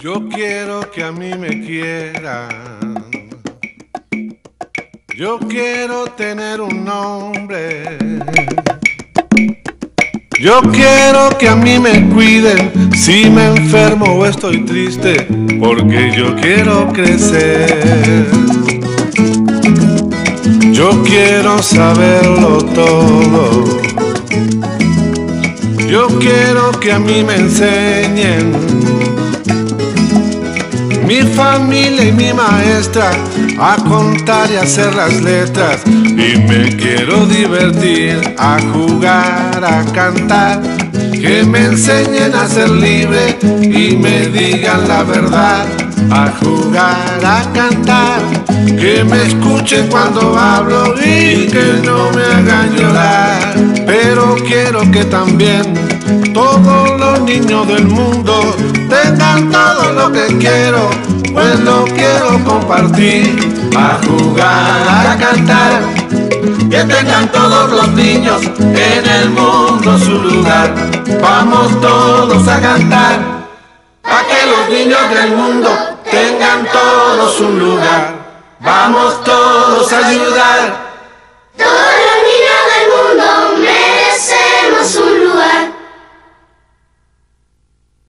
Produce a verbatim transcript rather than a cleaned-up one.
Yo quiero que a mí me quieran. Yo quiero tener un nombre. Yo quiero que a mí me cuiden si me enfermo o estoy triste, porque yo quiero crecer. Yo quiero saberlo todo. Yo quiero que a mí me enseñen mi familia y mi maestra a contar y hacer las letras. Y me quiero divertir, a jugar, a cantar. Que me enseñen a ser libre y me digan la verdad. A jugar, a cantar. Que me escuchen cuando hablo y que no me hagan llorar. Pero quiero que también todos los niños del mundo tengan todo lo que quiero, pues lo quiero compartir. A jugar, a cantar, que tengan todos los niños en el mundo su lugar. Vamos todos a cantar, para que los niños del mundo tengan todos un lugar. Vamos todos a ayudar.